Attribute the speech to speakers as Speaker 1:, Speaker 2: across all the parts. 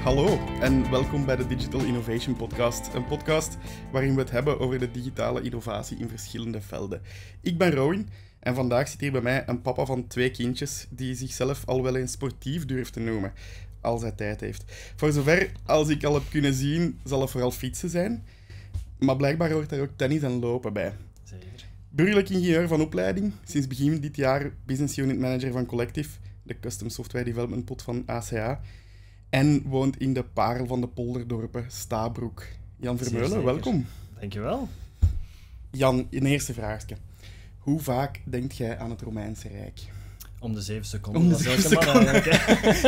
Speaker 1: Hallo en welkom bij de Digital Innovation Podcast. Een podcast waarin we het hebben over de digitale innovatie in verschillende velden. Ik ben Rowan en vandaag zit hier bij mij een papa van 2 kindjes die zichzelf al wel eens sportief durft te noemen, als hij tijd heeft. Voor zover als ik al heb kunnen zien, zal het vooral fietsen zijn. Maar blijkbaar hoort daar ook tennis en lopen bij.
Speaker 2: Zeker.
Speaker 1: Burgerlijk ingenieur van opleiding, sinds begin dit jaar business unit manager van Collective, de custom software development pot van ACA. En woont in de parel van de polderdorpen, Stabroek. Jan Vermeulen, welkom.
Speaker 2: Dankjewel.
Speaker 1: Jan, een eerste vraagje. Hoe vaak denkt jij aan het Romeinse Rijk?
Speaker 2: Om de 7 seconden.
Speaker 1: Om de
Speaker 2: Dat is
Speaker 1: 7
Speaker 2: elke man eigenlijk,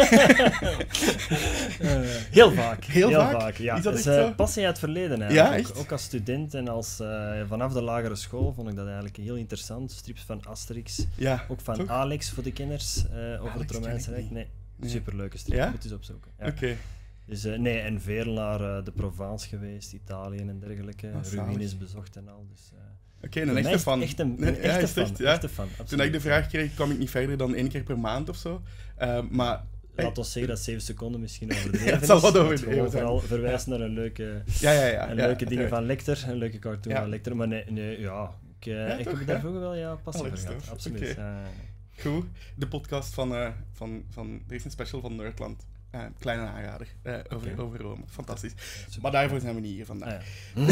Speaker 2: heel vaak.
Speaker 1: Heel vaak?
Speaker 2: Ja.
Speaker 1: Is dat
Speaker 2: is
Speaker 1: echt zo?
Speaker 2: passie uit het verleden eigenlijk.
Speaker 1: Ja, echt?
Speaker 2: Ook als student en als, vanaf de lagere school vond ik dat eigenlijk heel interessant. Strips van Asterix.
Speaker 1: Ja,
Speaker 2: Ook van
Speaker 1: toch?
Speaker 2: Alex voor de kenners over het
Speaker 1: Alex
Speaker 2: Romeinse
Speaker 1: ken ik
Speaker 2: Rijk.
Speaker 1: niet.
Speaker 2: Nee, superleuke strip.
Speaker 1: Ja?
Speaker 2: Moet eens opzoeken. Ja.
Speaker 1: Oké.
Speaker 2: Dus, en veel naar de Provence geweest, Italië en dergelijke.
Speaker 1: zalig.
Speaker 2: Ruïnes bezocht en al. Dus,
Speaker 1: Oké,
Speaker 2: voor
Speaker 1: een
Speaker 2: mij
Speaker 1: echte
Speaker 2: is
Speaker 1: fan.
Speaker 2: het echt een
Speaker 1: Nee,
Speaker 2: echte
Speaker 1: is het
Speaker 2: fan.
Speaker 1: echt, ja.
Speaker 2: Echte fan,
Speaker 1: Toen ik
Speaker 2: absoluut.
Speaker 1: de vraag kreeg, kwam ik niet verder dan 1 keer per maand of zo. Maar
Speaker 2: Laat ons zeggen dat 7 seconden misschien overdreven
Speaker 1: Ja, het zal
Speaker 2: is.
Speaker 1: wat
Speaker 2: Dat
Speaker 1: overdreven
Speaker 2: gewoon
Speaker 1: zijn.
Speaker 2: vooral verwijzen naar een leuke,
Speaker 1: ja,
Speaker 2: leuke dingen
Speaker 1: ja.
Speaker 2: van Lecter, een leuke cartoon
Speaker 1: Ja.
Speaker 2: van Lecter. Maar nee, ja, ik
Speaker 1: toch,
Speaker 2: heb daar
Speaker 1: ja?
Speaker 2: vroeger wel passie voor
Speaker 1: Alex,
Speaker 2: gehad.
Speaker 1: tof.
Speaker 2: Absoluut.
Speaker 1: Oké. Goed, de podcast van er is een special van Nerdland. Kleine aanrader over Rome. Fantastisch.
Speaker 2: Super.
Speaker 1: Maar daarvoor zijn we niet hier vandaag.
Speaker 2: Ah, ja.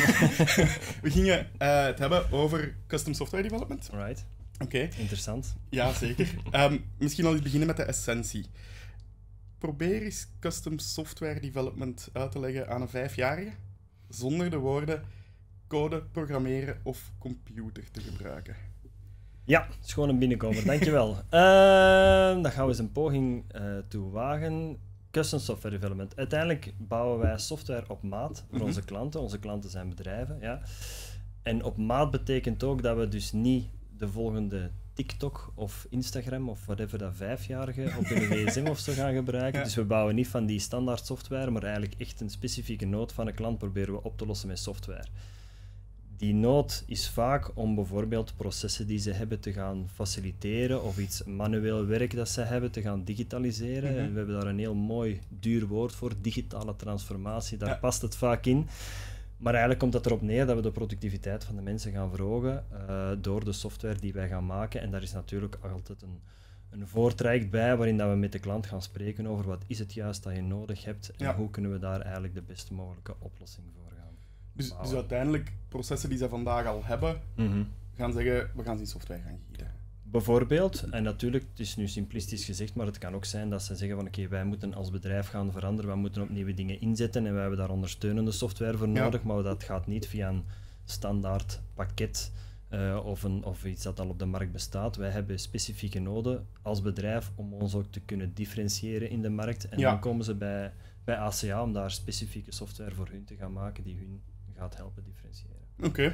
Speaker 1: We gingen het hebben over custom software development.
Speaker 2: Alright,
Speaker 1: Oké,
Speaker 2: interessant.
Speaker 1: ja zeker. Misschien al eens beginnen met de essentie. Probeer eens custom software development uit te leggen aan een 5-jarige zonder de woorden code, programmeren of computer te gebruiken.
Speaker 2: Ja, het is gewoon een binnenkomer, dankjewel. Dan gaan we eens een poging toe wagen. Custom software development. Uiteindelijk bouwen wij software op maat voor onze klanten. Onze klanten zijn bedrijven. Ja. En op maat betekent ook dat we dus niet de volgende TikTok of Instagram of whatever dat 5-jarigen op hun gsm of zo gaan gebruiken.
Speaker 1: Ja.
Speaker 2: Dus we bouwen niet van die standaard software, maar eigenlijk echt een specifieke nood van een klant proberen we op te lossen met software. Die nood is vaak om bijvoorbeeld processen die ze hebben te gaan faciliteren of iets manueel werk dat ze hebben te gaan digitaliseren.
Speaker 1: Mhm.
Speaker 2: We hebben daar een heel mooi duur woord voor, digitale transformatie, daar
Speaker 1: Ja.
Speaker 2: past het vaak in. Maar eigenlijk komt het erop neer dat we de productiviteit van de mensen gaan verhogen door de software die wij gaan maken. En daar is natuurlijk altijd een voortraject bij waarin dat we met de klant gaan spreken over wat is het juist dat je nodig hebt en
Speaker 1: Ja.
Speaker 2: hoe kunnen we daar eigenlijk de best mogelijke oplossing voor gaan.
Speaker 1: Dus
Speaker 2: bouwen.
Speaker 1: uiteindelijk, processen die ze vandaag al hebben, gaan zeggen, we gaan ze in software gaan gieten.
Speaker 2: Bijvoorbeeld, en natuurlijk, het is nu simplistisch gezegd, maar het kan ook zijn dat ze zeggen van oké, wij moeten als bedrijf gaan veranderen, wij moeten op nieuwe dingen inzetten en wij hebben daar ondersteunende software voor
Speaker 1: Ja.
Speaker 2: nodig, maar dat gaat niet via een standaard pakket of iets dat al op de markt bestaat. Wij hebben specifieke noden als bedrijf om ons ook te kunnen differentiëren in de markt en
Speaker 1: Ja.
Speaker 2: dan komen ze bij ACA om daar specifieke software voor hun te gaan maken die hun gaat helpen differentiëren.
Speaker 1: Oké.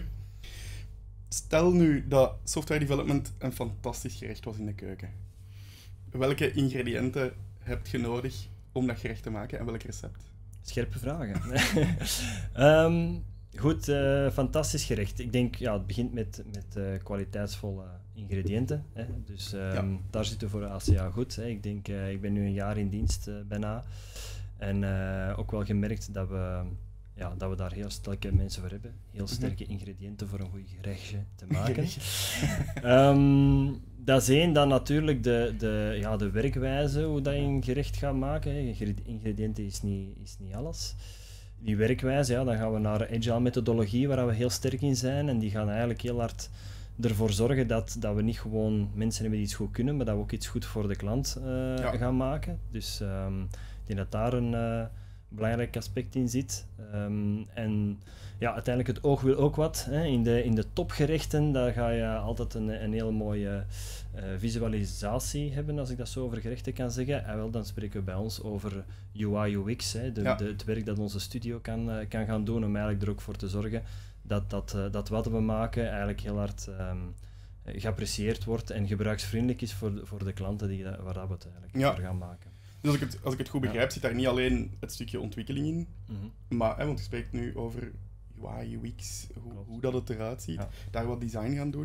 Speaker 1: Stel nu dat software development een fantastisch gerecht was in de keuken. Welke ingrediënten heb je nodig om dat gerecht te maken en welk recept?
Speaker 2: Scherpe vragen. Goed, fantastisch gerecht. Ik denk, ja, het begint met kwaliteitsvolle ingrediënten. Hè. Dus daar zitten we voor ACA goed. Hè. Ik denk, ik ben nu een jaar in dienst bijna. En ook wel gemerkt dat we daar heel sterke mensen voor hebben. Heel sterke ingrediënten voor een goed gerechtje te maken. Dat is één. Dan natuurlijk de werkwijze, hoe dat je een gerecht gaat maken. Hè. Ingrediënten is niet alles. Die werkwijze, ja, dan gaan we naar agile methodologie, waar we heel sterk in zijn. En die gaan eigenlijk heel hard ervoor zorgen dat we niet gewoon mensen hebben die iets goed kunnen, maar dat we ook iets goed voor de klant gaan maken. Dus ik denk dat daar een belangrijk aspect in zit. En ja, uiteindelijk het oog wil ook wat. Hè. In de topgerechten, daar ga je altijd een hele mooie visualisatie hebben, als ik dat zo over gerechten kan zeggen. En wel, dan spreken we bij ons over UI, UX, hè, het werk dat onze studio kan gaan doen, om eigenlijk er ook voor te zorgen dat wat we maken eigenlijk heel hard geapprecieerd wordt en gebruiksvriendelijk is voor de klanten waar dat we het eigenlijk voor gaan maken.
Speaker 1: Dus als ik het goed begrijp, zit daar niet alleen het stukje ontwikkeling in, maar, want je spreekt nu over UI, UX, hoe dat het eruit ziet, daar wat design gaan doen.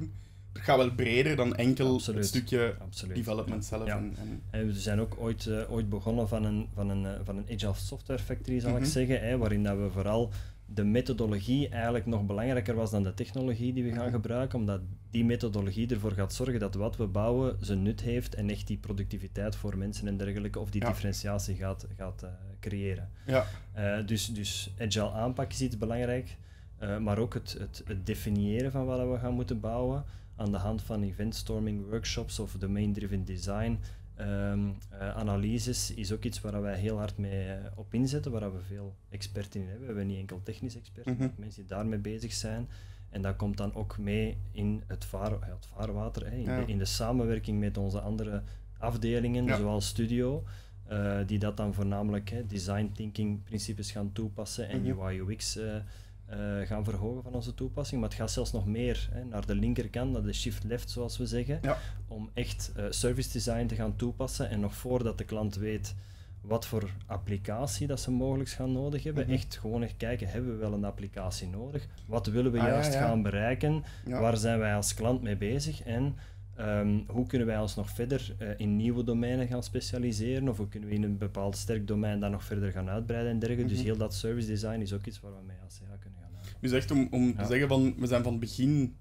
Speaker 1: het gaat wel breder dan enkel
Speaker 2: Absoluut.
Speaker 1: het stukje
Speaker 2: Absoluut.
Speaker 1: development zelf.
Speaker 2: Ja. En we zijn ook ooit begonnen van een Agile Software Factory, zal ik zeggen, waarin dat we vooral de methodologie eigenlijk nog belangrijker was dan de technologie die we gaan gebruiken, omdat die methodologie ervoor gaat zorgen dat wat we bouwen zijn nut heeft en echt die productiviteit voor mensen en dergelijke, of die differentiatie gaat creëren.
Speaker 1: Ja.
Speaker 2: Dus Agile aanpak is iets belangrijk, maar ook het definiëren van wat we gaan moeten bouwen aan de hand van eventstorming workshops of domain-driven design. Analyses is ook iets waar wij heel hard mee op inzetten, waar we veel experten in hebben. We hebben niet enkel technische experten, maar ook mensen die daarmee bezig zijn. En dat komt dan ook mee in het vaarwater, in de samenwerking met onze andere afdelingen, zoals Studio, die dat dan voornamelijk design thinking principes gaan toepassen en UI UX gaan verhogen van onze toepassing. Maar het gaat zelfs nog meer naar de linkerkant, naar de shift left zoals we zeggen, om echt service design te gaan toepassen en nog voordat de klant weet wat voor applicatie dat ze mogelijk gaan nodig hebben, echt gewoon echt kijken, hebben we wel een applicatie nodig? Wat willen we juist gaan bereiken? Waar zijn wij als klant mee bezig? En hoe kunnen wij ons nog verder in nieuwe domeinen gaan specialiseren? Of hoe kunnen we in een bepaald sterk domein dat nog verder gaan uitbreiden en dergelijke? Dus heel dat service design is ook iets waar we mee als CA kunnen gaan uitbreiden.
Speaker 1: Dus echt om te zeggen van, we zijn van begin...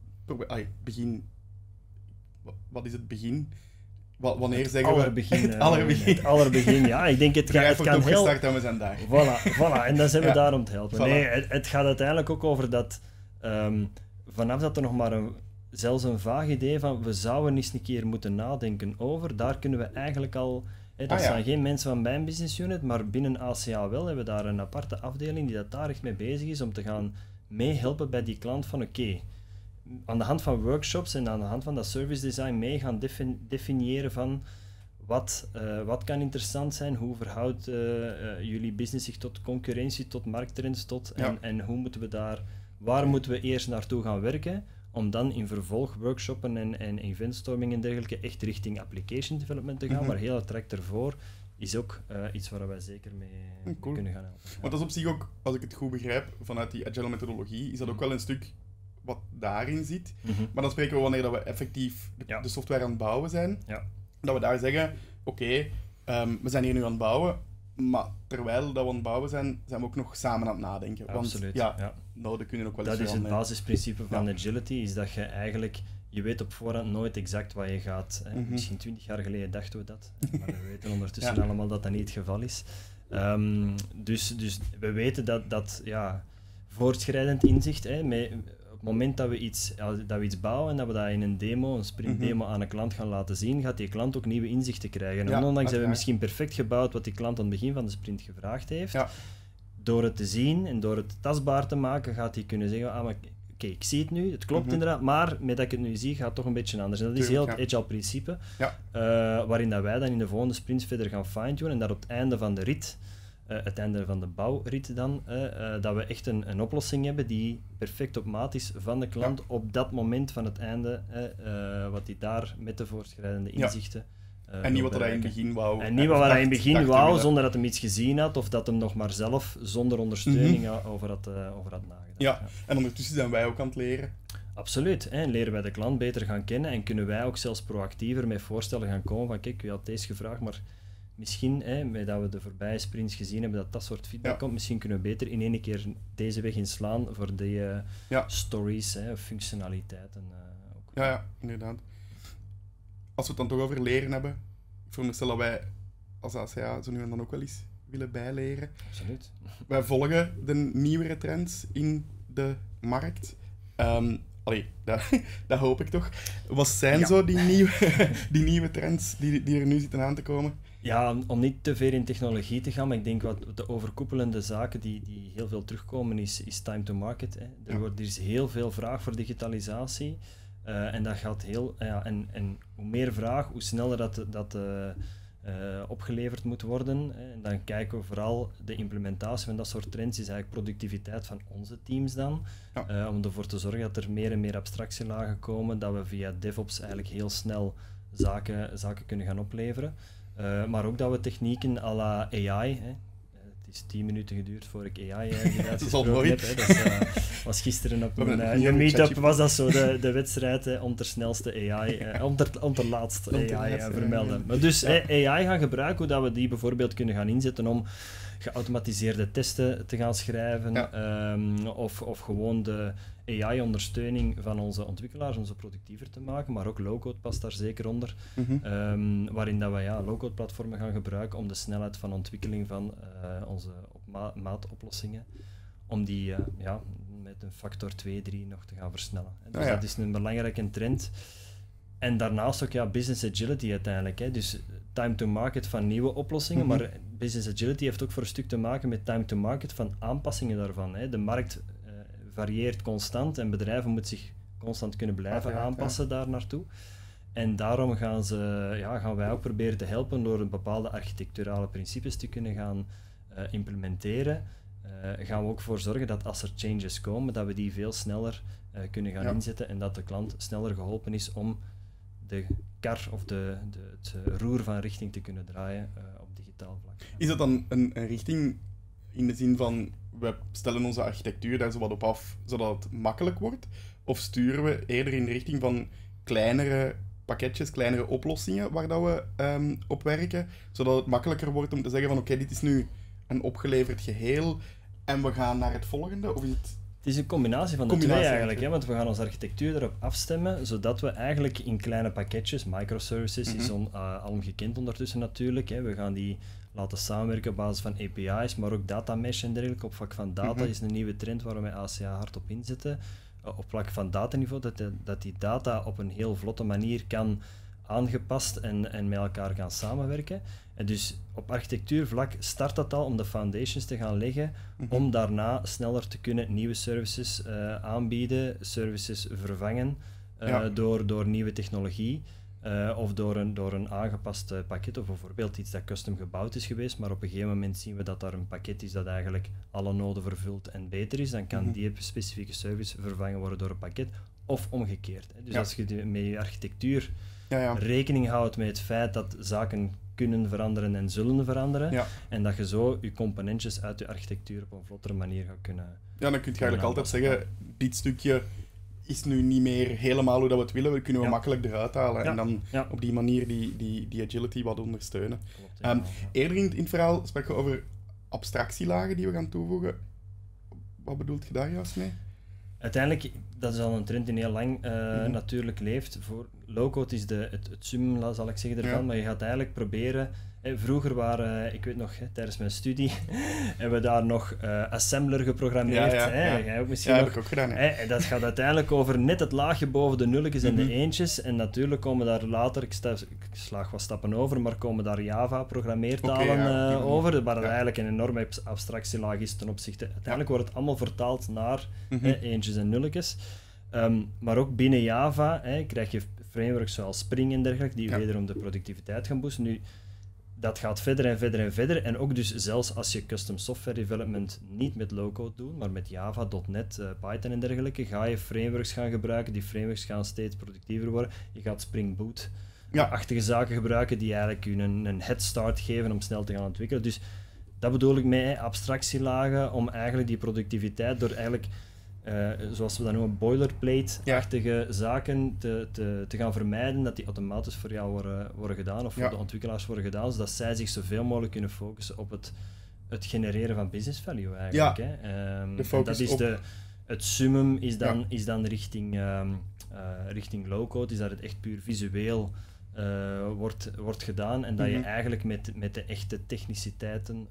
Speaker 1: Wat is het begin? Wanneer zeggen we...
Speaker 2: Het allerbegin, ja. Ik denk het kan heel...
Speaker 1: en we zijn daar.
Speaker 2: Voilà, en dan zijn we daar om te helpen. Voilà. Nee, het gaat uiteindelijk ook over dat... vanaf dat er nog maar zelfs een vaag idee van we zouden eens een keer moeten nadenken over, daar kunnen we eigenlijk al... dat zijn geen mensen van mijn business unit, maar binnen ACA wel hebben we daar een aparte afdeling die daar echt mee bezig is om te gaan meehelpen bij die klant van oké, aan de hand van workshops en aan de hand van dat service design mee gaan definiëren van wat kan interessant zijn, hoe verhoudt jullie business zich tot concurrentie, tot markttrends, en hoe moeten we daar, waar moeten we eerst naartoe gaan werken, om dan in vervolg workshoppen en eventstorming en dergelijke echt richting application development te gaan, maar heel het traject ervoor is ook iets waar wij zeker mee kunnen gaan helpen.
Speaker 1: Want dat is op zich ook, als ik het goed begrijp, vanuit die agile methodologie, is dat ook wel een stuk wat daarin zit. Maar dan spreken we wanneer dat we effectief de software aan het bouwen zijn, dat we daar zeggen, oké, we zijn hier nu aan het bouwen, maar terwijl dat we aan het bouwen zijn, zijn we ook nog samen aan het nadenken.
Speaker 2: Absoluut.
Speaker 1: Nou, dat kunnen ook wel
Speaker 2: dat is het basisprincipe van agility, is dat je eigenlijk, je weet op voorhand nooit exact wat je gaat. Misschien 20 jaar geleden dachten we dat, maar we weten ondertussen allemaal dat dat niet het geval is. Dus we weten dat voortschrijdend inzicht, op het moment dat we iets bouwen en dat we dat in een sprintdemo aan een klant gaan laten zien, gaat die klant ook nieuwe inzichten krijgen. En ondanks dat we misschien perfect gebouwd wat die klant aan het begin van de sprint gevraagd heeft, door het te zien en door het tastbaar te maken, gaat hij kunnen zeggen, oké, ik zie het nu, het klopt inderdaad, maar met dat ik het nu zie, gaat het toch een beetje anders. En dat is heel het agile principe, waarin dat wij dan in de volgende sprints verder gaan fine-tunen en dat op het einde van de rit, het einde van de bouwrit dan, dat we echt een oplossing hebben die perfect op maat is van de klant op dat moment van het einde, wat hij daar met de voortschrijdende inzichten
Speaker 1: en niet wat hij in het begin wou.
Speaker 2: En niet wat hij in het begin wou, zonder dat hij iets gezien had, of dat hem nog maar zelf, zonder ondersteuning, over had nagedacht.
Speaker 1: En ondertussen zijn wij ook aan het leren.
Speaker 2: Absoluut. Leren wij de klant beter gaan kennen en kunnen wij ook zelfs proactiever met voorstellen gaan komen van kijk, u had deze gevraagd, maar misschien, met dat we de voorbije sprints gezien hebben, dat soort feedback komt, misschien kunnen we beter in één keer deze weg inslaan voor die stories, functionaliteiten. Ook.
Speaker 1: Ja, inderdaad. Als we het dan toch over leren hebben, ik veronderstel dat wij als ACA zo nu en dan ook wel eens willen bijleren.
Speaker 2: Absoluut.
Speaker 1: Wij volgen de nieuwere trends in de markt. Dat hoop ik toch. Wat zijn zo die nieuwe trends die er nu zitten aan te komen?
Speaker 2: Ja, om niet te ver in technologie te gaan, maar ik denk wat de overkoepelende zaken die heel veel terugkomen is time to market. Er is heel veel vraag voor digitalisatie en dat gaat en hoe meer vraag, hoe sneller dat opgeleverd moet worden. En dan kijken we vooral de implementatie van dat soort trends is eigenlijk productiviteit van onze teams dan. Om ervoor te zorgen dat er meer en meer abstractielagen komen, dat we via DevOps eigenlijk heel snel zaken kunnen gaan opleveren. Maar ook dat we technieken à la AI, is 10 minuten geduurd voor ik AI uitgesproken
Speaker 1: al mooi.
Speaker 2: heb. Hè. Dat was gisteren op een meetup, was dat zo de wedstrijd om ter snelste AI, om ter laatste AI vermelden. Maar dus AI gaan gebruiken, hoe dat we die bijvoorbeeld kunnen gaan inzetten om geautomatiseerde testen te gaan schrijven, of gewoon de AI-ondersteuning van onze ontwikkelaars om ze productiever te maken, maar ook low-code past daar zeker onder, waarin dat we low-code-platformen gaan gebruiken om de snelheid van ontwikkeling van onze maatoplossingen, om die met een factor 2, 3 nog te gaan versnellen. Dus dat is een belangrijke trend. En daarnaast ook business agility uiteindelijk. Hè. Dus time to market van nieuwe oplossingen, maar business agility heeft ook voor een stuk te maken met time to market van aanpassingen daarvan. Hè. De markt varieert constant en bedrijven moeten zich constant kunnen blijven aanpassen daar naartoe. En daarom gaan wij ook proberen te helpen door een bepaalde architecturale principes te kunnen gaan implementeren. Gaan we ook voor zorgen dat als er changes komen, dat we die veel sneller kunnen gaan inzetten en dat de klant sneller geholpen is om de kar of het roer van richting te kunnen draaien op digitaal vlak.
Speaker 1: Is dat dan een richting in de zin van, we stellen onze architectuur daar zo wat op af, zodat het makkelijk wordt? Of sturen we eerder in de richting van kleinere pakketjes, kleinere oplossingen waar dat we op werken, zodat het makkelijker wordt om te zeggen van oké, dit is nu een opgeleverd geheel en we gaan naar het volgende? Of is het...
Speaker 2: Het is een combinatie van de twee eigenlijk, hè, want we gaan onze architectuur erop afstemmen, zodat we eigenlijk in kleine pakketjes, microservices is alom gekend ondertussen natuurlijk, hè, we gaan die laten samenwerken op basis van API's, maar ook data mesh en dergelijke. Op vlak van data is een nieuwe trend waar we met ACA hard op inzetten. Op vlak van dataniveau, dat die data op een heel vlotte manier kan aangepast en met elkaar gaan samenwerken. En dus op architectuurvlak start dat al om de foundations te gaan leggen, om daarna sneller te kunnen nieuwe services aanbieden, services vervangen door nieuwe technologie. Of door een aangepast pakket, of bijvoorbeeld iets dat custom gebouwd is geweest, maar op een gegeven moment zien we dat daar een pakket is dat eigenlijk alle noden vervult en beter is, dan kan die specifieke service vervangen worden door een pakket, of omgekeerd. Hè. Dus als je met je architectuur rekening houdt met het feit dat zaken kunnen veranderen en zullen veranderen, en dat je zo je componentjes uit je architectuur op een vlottere manier gaat kunnen...
Speaker 1: Ja, dan kun je eigenlijk altijd zeggen, dit stukje is nu niet meer helemaal hoe dat we het willen, we kunnen we makkelijk eruit halen en dan op die manier die agility wat ondersteunen. Klopt, eerder in het verhaal sprak je over abstractielagen die we gaan toevoegen. Wat bedoelt je daar juist mee?
Speaker 2: Uiteindelijk, dat is al een trend die heel lang natuurlijk leeft. Voor low-code is het summum, zal ik zeggen, ervan, maar je gaat eigenlijk proberen... Vroeger waren, ik weet nog, tijdens mijn studie, hebben we daar nog assembler geprogrammeerd. Jij ook misschien nog.
Speaker 1: Heb ik ook gedaan.
Speaker 2: En dat gaat uiteindelijk over net het laagje boven de nulletjes en de eentjes. En natuurlijk komen daar later, ik slaag wat stappen over, maar komen daar Java-programmeertalen over, waar het eigenlijk een enorme abstractielaag is ten opzichte. Uiteindelijk wordt het allemaal vertaald naar eentjes en nulletjes. Maar ook binnen Java krijg je frameworks zoals Spring en dergelijke, die wederom de productiviteit gaan boosten. Nu, dat gaat verder en verder en verder. En ook dus zelfs als je custom software development niet met low-code doet, maar met Java, .NET, Python en dergelijke, ga je frameworks gaan gebruiken. Die frameworks gaan steeds productiever worden. Je gaat Spring Boot-achtige zaken gebruiken die eigenlijk je een head start geven om snel te gaan ontwikkelen. Dus dat bedoel ik met abstractielagen, om eigenlijk die productiviteit door eigenlijk... zoals we dat noemen, boilerplate-achtige zaken te gaan vermijden, dat die automatisch voor jou worden gedaan, of voor de ontwikkelaars worden gedaan, zodat zij zich zoveel mogelijk kunnen focussen op het genereren van business value eigenlijk. Dat is het summum is dan richting low-code, is dat het echt puur visueel wordt gedaan, en dat je eigenlijk met de echte techniciteiten,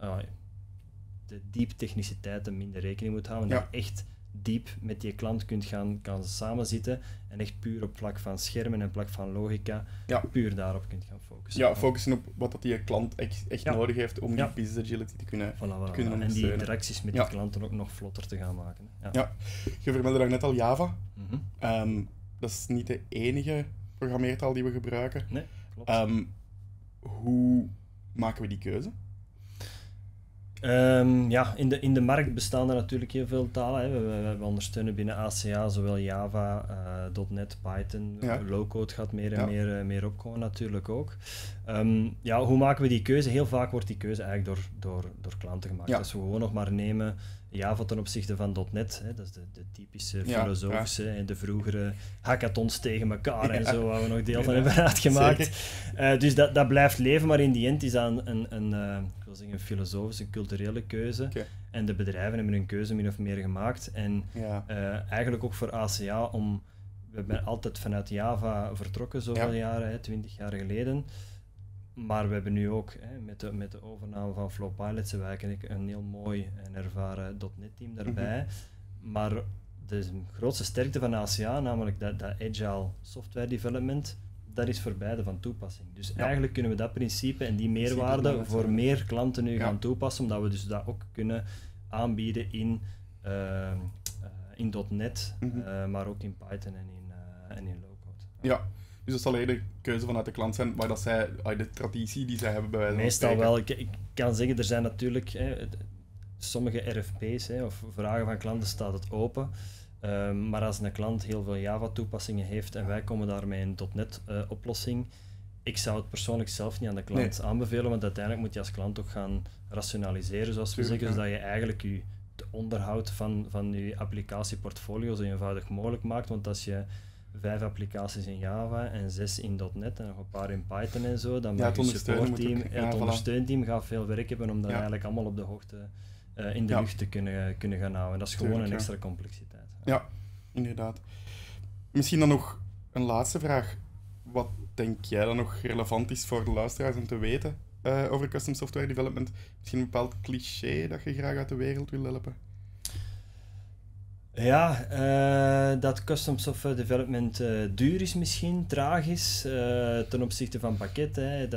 Speaker 2: de diep techniciteiten minder rekening moet houden, dat je echt diep met die klant kunt gaan samenzitten en echt puur op vlak van schermen en vlak van logica puur daarop kunt gaan focussen.
Speaker 1: Ja, focussen op wat dat die klant echt nodig heeft om die business agility te kunnen ondersteunen.
Speaker 2: En die interacties met die klanten ook nog vlotter te gaan maken.
Speaker 1: Je vermeldde daar net al Java. Dat is niet de enige programmeertaal die we gebruiken.
Speaker 2: Nee, klopt.
Speaker 1: Hoe maken we die keuze?
Speaker 2: Ja, in de markt bestaan er natuurlijk heel veel talen. Hè. We ondersteunen binnen ACA zowel Java, .NET, Python, low-code gaat meer en meer opkomen natuurlijk ook. Ja, hoe maken we die keuze? Heel vaak wordt die keuze eigenlijk door klanten gemaakt. Als we gewoon nog maar nemen Java ten opzichte van .NET, hè, dat is de typische filosofische en de vroegere hackathons tegen elkaar en zo, waar we nog deel van hebben uitgemaakt. Dus dat blijft leven, maar in die end is dat een filosofische, culturele keuze. Okay. En de bedrijven hebben hun keuze min of meer gemaakt. En eigenlijk ook voor ACA, we hebben altijd vanuit Java vertrokken, zoveel jaren, 20 jaar geleden. Maar we hebben nu ook, met de overname van Flowpilots, hebben we eigenlijk een heel mooi en ervaren .NET-team daarbij. Maar de grootste sterkte van ACA, namelijk dat agile software development, dat is voor beide van toepassing. Dus eigenlijk kunnen we dat principe en die meerwaarde voor meer klanten nu gaan toepassen, omdat we dus dat ook kunnen aanbieden in .NET, maar ook in Python en in low-code.
Speaker 1: Ja. Dus dat zal eerder de keuze vanuit de klant zijn, maar dat zij de traditie die zij hebben bij wijze van
Speaker 2: meestal wel. Ik kan zeggen, er zijn natuurlijk sommige RFP's of vragen van klanten staat het open. Maar als een klant heel veel Java-toepassingen heeft en wij komen daarmee een .NET-oplossing, ik zou het persoonlijk zelf niet aan de klant aanbevelen, want uiteindelijk moet je als klant ook gaan rationaliseren, zoals we zeggen, zodat je eigenlijk het onderhoud van je applicatieportfolio zo eenvoudig mogelijk maakt. Want als je 5 applicaties in Java en 6 in .NET en nog een paar in Python en zo, dan mag je supportteam, het ondersteunteam gaat veel werk hebben om dat eigenlijk allemaal op de hoogte in de lucht te kunnen gaan houden. Dat is gewoon een extra complexiteit.
Speaker 1: Ja, inderdaad. Misschien dan nog een laatste vraag. Wat denk jij dan nog relevant is voor de luisteraars om te weten over custom software development? Misschien een bepaald cliché dat je graag uit de wereld wil helpen?
Speaker 2: Ja, dat custom software development duur is misschien, traag is ten opzichte van pakket. Hè,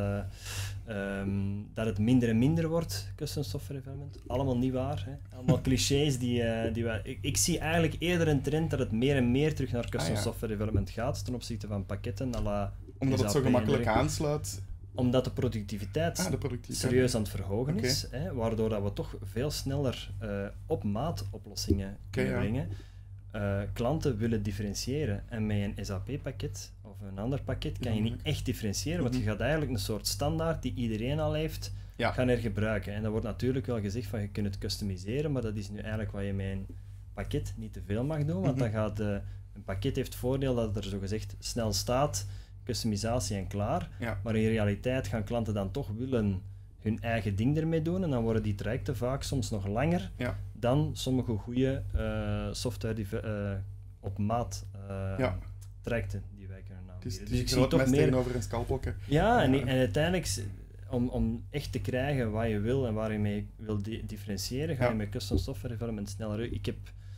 Speaker 2: dat het minder en minder wordt, custom software development. Allemaal niet waar. Hè. Allemaal clichés die ik zie eigenlijk eerder een trend dat het meer en meer terug naar custom software development gaat ten opzichte van pakketten.
Speaker 1: Omdat het zo gemakkelijk aansluit?
Speaker 2: Omdat de productiviteit serieus aan het verhogen is, waardoor dat we toch veel sneller op maat oplossingen kunnen brengen. Klanten willen differentiëren en met een SAP-pakket of een ander pakket kan je niet echt differentiëren, want je gaat eigenlijk een soort standaard die iedereen al heeft, gaan hergebruiken. En dat wordt natuurlijk wel gezegd van je kunt het customiseren, maar dat is nu eigenlijk wat je met een pakket niet te veel mag doen, want dan gaat een pakket heeft het voordeel dat het er zogezegd snel staat, customisatie en klaar, maar in realiteit gaan klanten dan toch willen hun eigen ding ermee doen en dan worden die trajecten vaak soms nog langer dan sommige goede software op maat trajecten die wij kunnen aanbieden.
Speaker 1: Dus ik zie toch meer tegenover een scalpelke.
Speaker 2: Ja, en uiteindelijk om echt te krijgen wat je wil en waar je mee wil differentiëren, ga je met custom software development sneller. Ik heb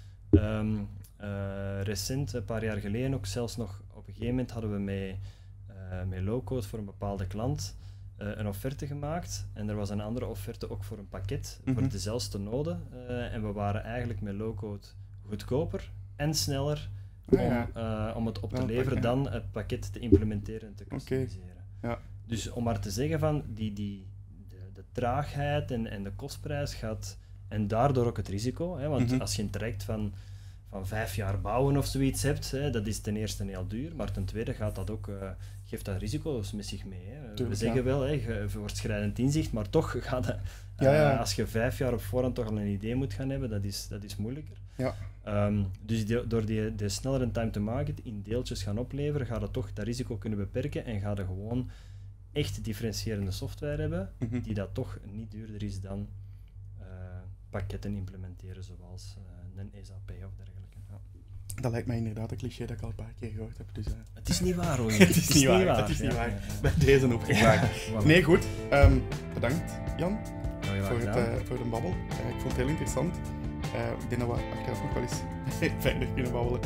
Speaker 2: recent, een paar jaar geleden ook zelfs nog, op een gegeven moment hadden we met low-code voor een bepaalde klant een offerte gemaakt. En er was een andere offerte ook voor een pakket, voor dezelfde noden. En we waren eigenlijk met low-code goedkoper en sneller om het op te leveren dan het pakket te implementeren en te customiseren. Dus om maar te zeggen van de traagheid en de kostprijs gaat, en daardoor ook het risico, want als je een traject van 5 jaar bouwen of zoiets hebt, dat is ten eerste heel duur, maar ten tweede gaat dat ook, geeft dat risico's met zich mee. We zeggen wel, je wordt schrijdend inzicht, maar toch gaat het, als je 5 jaar op voorhand toch al een idee moet gaan hebben, dat is moeilijker. Dus door de snellere time to market in deeltjes gaan opleveren, gaat het toch dat risico kunnen beperken en gaat er gewoon echt differentiërende software hebben, die dat toch niet duurder is dan pakketten implementeren zoals een SAP of dergelijke.
Speaker 1: Dat lijkt mij inderdaad een cliché dat ik al een paar keer gehoord heb. Dus,
Speaker 2: het is niet waar, hoor.
Speaker 1: Het is niet waar. Bij deze opgevraagd. Nee, goed. Bedankt, Jan, voor de babbel. Ik vond het heel interessant. Ik denk dat we achteraf nog wel eens verder kunnen babbelen.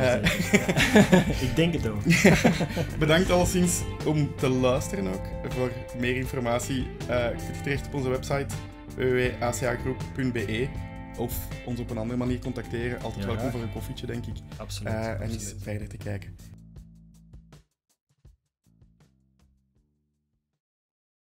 Speaker 2: Ik denk het ook.
Speaker 1: Bedankt alleszins om te luisteren ook. Voor meer informatie zit je terecht op onze website www.acagroep.be of ons op een andere manier contacteren. Altijd welkom voor een koffietje, denk ik.
Speaker 2: Absoluut.
Speaker 1: En eens verder te kijken.